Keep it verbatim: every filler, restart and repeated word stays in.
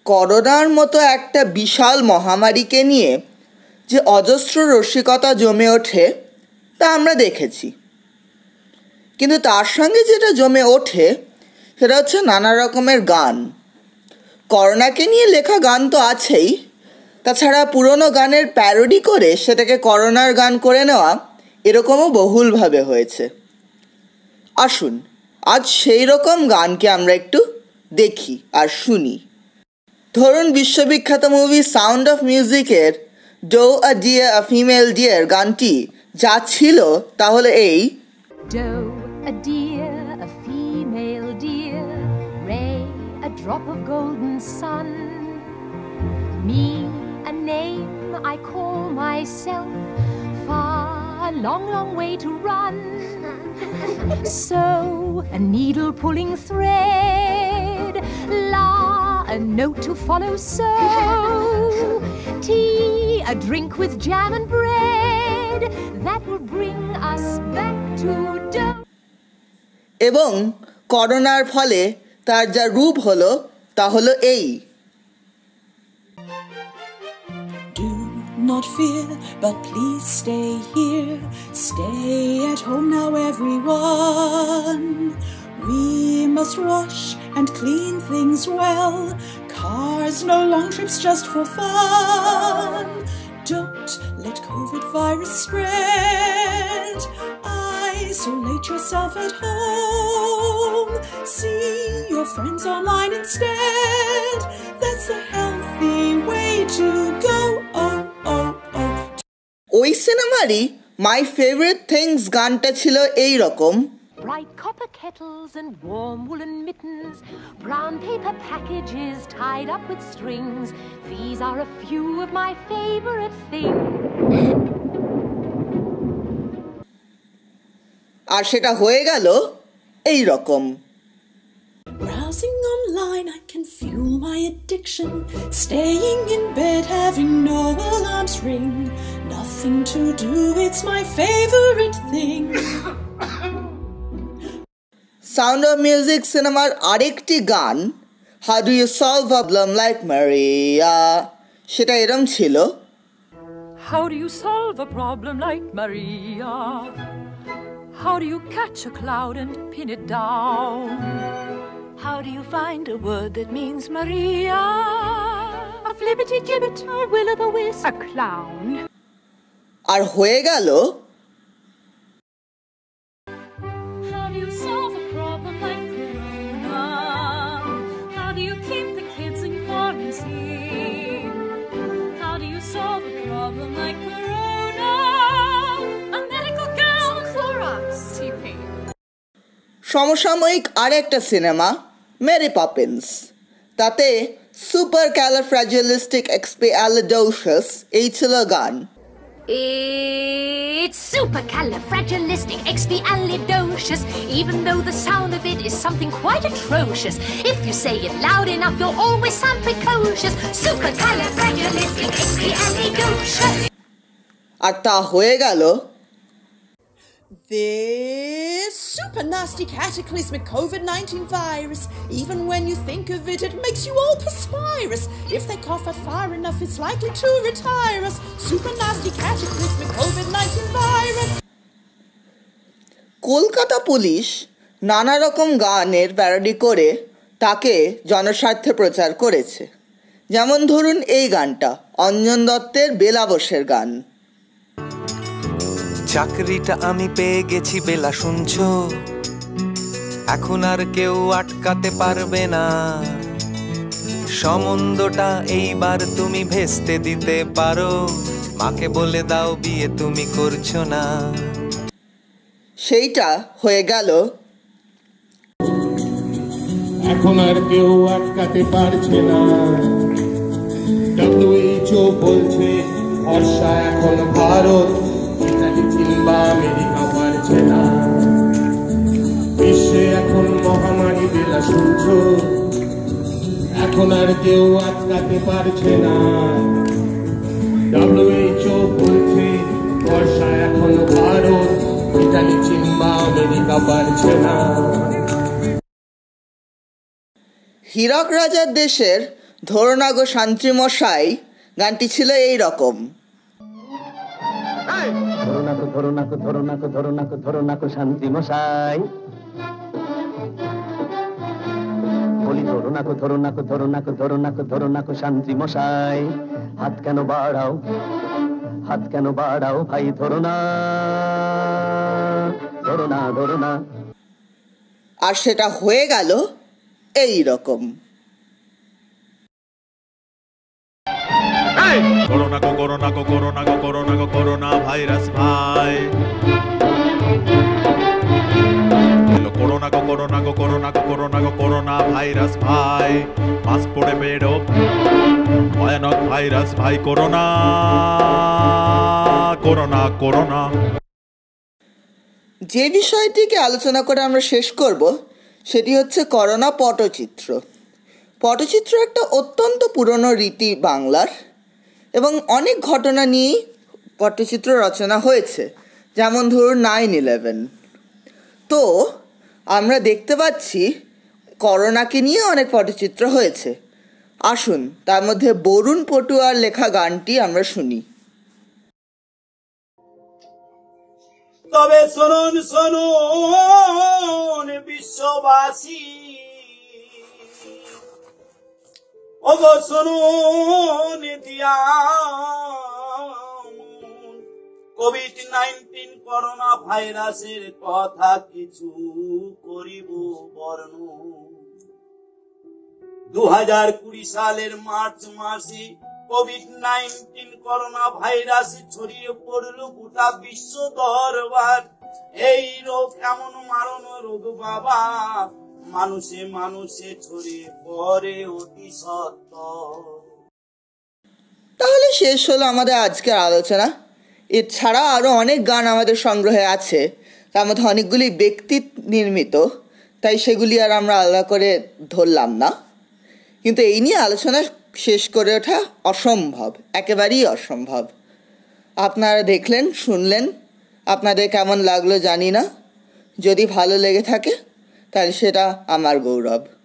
করোনার মতো একটা বিশাল মহামারীকে নিয়ে যে অজস্র রসিকতা জমে ওঠে তা আমরা দেখেছি, কিন্তু তার সঙ্গে যেটা জমে ওঠে সেটা হচ্ছে নানা রকমের গান। করোনাকে নিয়ে লেখা গান তো আছেই, তাছাড়া পুরনো গানের প্যারোডি করে সেটাকে করোনার গান করে নেওয়া এরকমও বহুলভাবে হয়েছে। আসুন আজ সেই রকম গানকে আমরা একটু দেখি আর শুনি। ধরুন বিশ্ববিখ্যাত মুভি সাউন্ড অফ মিউজিকের doe a deer a female deer গানটি যা ছিল তাহলে এই doe a deer a female deer ray a drop of golden sun me a name I call myself far a long long way to run so a needle pulling thread la a note to follow so tea a drink with jam and bread that will bring us back to dough এবং করোনার ফলে তার যা রূপ হলো তা হলো এই Not fear, but please stay here. Stay at home now, everyone. We must wash and clean things well. Cars, no long trips just for fun. Don't let COVID virus spread. Isolate yourself at home. See your friends online instead. That's a healthy way to go. Oh. ওই সিনেমারই my favourite things গানটা ছিল এই রকম Bright copper kettles and warm woolen mittens, brown paper packages tied up with strings. These are a few of my favorite things. আর সেটা হয়ে গেল এই রকম Browsing online, I can fuel my addiction. Staying in bed, having no alarms ring. Nothing to do, it's my favorite thing. Sound of Music সিনেমার আরেকটি গান How do you solve a problem like Maria সেটা এরম ছিল How do you solve a problem like Maria? How do you catch a cloud and pin it down? How do you find a word that means Maria? A flibbity-gibbet, a will-o'-the-wisp, a clown. আর হয়ে গেল How do you solve a problem like Corona? How do you keep the kids in quarantine? How do you solve a problem like Corona? A medical gown, Clorox, T P. সমসাময়িক আরেকটা cinema Mary Poppins, তাতে supercalifragilisticexpialidocious এই ছিল গান It's supercalifragilisticexpialidocious, even though the sound of it is something quite atrocious. If you say it loud enough, you'll always sound precocious. Supercalifragilisticexpialidocious. আর তা হয়ে গেল This super nasty cataclysmic COVID nineteen virus, even when you think of it, it makes you all perspirous. If they cough it far enough, it's likely to retire us. Super nasty cataclysmic COVID nineteen virus. Kolkata police নানা রকম গানের parody করে তাকে জনস্বার্থে প্রচার করেছে। যেমন ধরুন এই গানটা অঞ্জন দত্তের বেলা বোসের গান চাকরিটা আমি পেয়ে গেছি বেলা শুনছো এখন আর কেউ আটকাতে পারবে না সম্বন্ধটা এইবার তুমি ভেস্তে দিতে পারো মাকে বলে দাও বিয়ে তুমি করছো না সেইটা হয়ে গেল এখন আর কেউ আটকাতে পারছে না ডব্লিউএইচও বলছে বর্ষা এখন ভারত কিংবা আমেরিকা পারছে না বিশ্বে এখন মহামারী বেলা শুনছো এখন আর কেউ আটকাতে পারছে না ডব্লিউএইচও বলছে বর্ষা এখন ভারত ইতালি কিংবা আমেরিকা পারছে না হীরক রাজার দেশের ধরো না গো শান্তি মশাই গানটি ছিল এই রকম। ধরো না গো ধরো না গো ধরো না গো ধরো না গো ধরো না গো শান্তি মশাই, বলি ধরো না গো ধরো না গো ধরো না গো ধরো না গো ধরো না গো শান্তি মশাই, হাত কেন বাড়াও হাত কেন বাড়াও ভাই, ধরো না ধরো না ধরো না। আর সেটা হয়ে গেল এই রকম। Corona go corona go corona go corona go corona virus ভাই, corona go corona go corona go corona go corona virus ভাই, মাস্ক পরে বেরো ভয়ানক ভাইরাস ভাই, করোনা করোনা করোনা। যে বিষয়টিকে আলোচনা করে আমরা শেষ করব সেটি হচ্ছে করোনা পটচিত্র। পটচিত্র একটা অত্যন্ত পুরনো রীতি বাংলার, এবং অনেক ঘটনা নিয়েই পটচিত্র রচনা হয়েছে, যেমন ধরুন নাইন ইলেভেন। তো আমরা দেখতে পাচ্ছি করোনাকে নিয়ে অনেক পটচিত্র হয়েছে। আসুন তার মধ্যে বরুণ পটুয়ার লেখা গানটি আমরা শুনি। তবে শুনুন শুনুন বিশ্ববাসী, ওগো শুনুন দিয়া কোভিড নাইনটিন করোনা ভাইরাসের কথা কিছু করিব বর্ণন। দু হাজার কুড়ি সালের মার্চ মাসে কোভিড নাইনটিন করোনা ভাইরাস ছড়িয়ে পড়ল গোটা বিশ্ব দরবার। এই রোগ এমন মারণ রোগ বাবা, মানুষে মানুষে ছড়িয়ে পড়ে অতি সত্য। তাহলে শেষ হলো আমাদের আজকের আলোচনা। এছাড়া আরও অনেক গান আমাদের সংগ্রহে আছে, তার মধ্যে অনেকগুলি ব্যক্তি নির্মিত, তাই সেগুলি আর আমরা আলাদা করে ধরলাম না। কিন্তু এই নিয়ে আলোচনা শেষ করে ওঠা অসম্ভব, একেবারেই অসম্ভব। আপনারা দেখলেন, শুনলেন, আপনাদের কেমন লাগলো জানি না। যদি ভালো লেগে থাকে তাহলে সেটা আমার গৌরব।